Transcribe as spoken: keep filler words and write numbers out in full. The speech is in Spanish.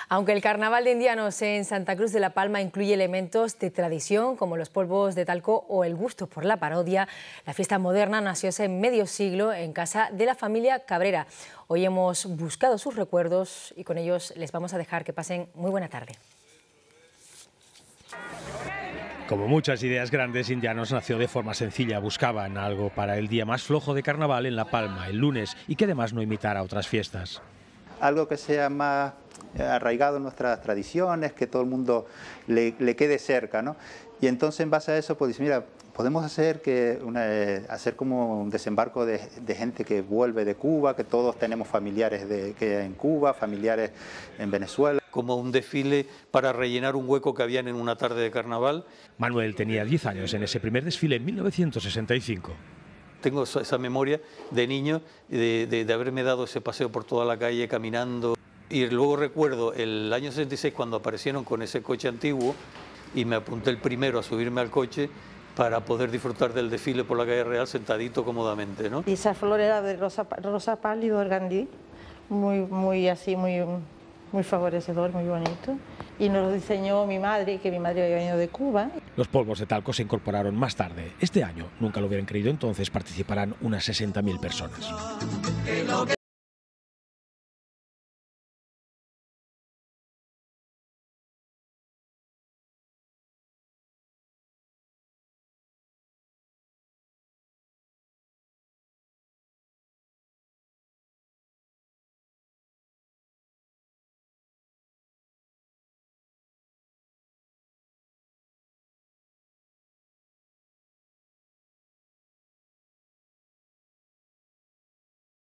Aunque el carnaval de indianos en Santa Cruz de la Palma incluye elementos de tradición como los polvos de talco o el gusto por la parodia, la fiesta moderna nació hace medio siglo en casa de la familia Cabrera. Hoy hemos buscado sus recuerdos y con ellos les vamos a dejar que pasen muy buena tarde. Como muchas ideas grandes, Indianos nació de forma sencilla. Buscaban algo para el día más flojo de carnaval en La Palma, el lunes, y que además no imitara otras fiestas. Algo que sea más arraigado en nuestras tradiciones, que todo el mundo le, le quede cerca, ¿no? Y entonces en base a eso, pues mira, podemos hacer, que una, eh, hacer como un desembarco de, de gente que vuelve de Cuba, que todos tenemos familiares de, que en Cuba, familiares en Venezuela. Como un desfile para rellenar un hueco que habían en una tarde de carnaval. Manuel tenía diez años en ese primer desfile en mil novecientos sesenta y cinco. Tengo esa memoria de niño, de, de, de haberme dado ese paseo por toda la calle caminando. Y luego recuerdo el año sesenta y seis cuando aparecieron con ese coche antiguo y me apunté el primero a subirme al coche para poder disfrutar del desfile por la calle Real sentadito cómodamente, ¿no? Y esa flor era de rosa, rosa pálido, organdí, muy, muy así, muy, muy favorecedor, muy bonito. Y nos lo diseñó mi madre, que mi madre había venido de Cuba. Los polvos de talco se incorporaron más tarde. Este año, nunca lo hubieran creído entonces, participarán unas sesenta mil personas.